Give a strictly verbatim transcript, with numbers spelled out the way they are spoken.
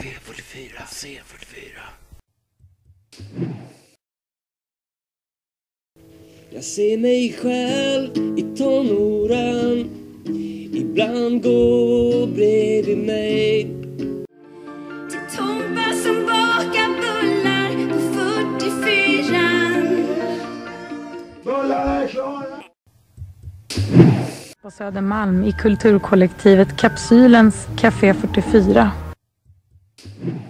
Café fyrtiofyra, C fyrtiofyra. Jag ser mig själv i tonåren, ibland går bredvid mig. Till Tompa som bakar bullar på fyrtiofyran. Bullar är klara! På Södermalm i kulturkollektivet Kapsylens Café fyrtiofyra.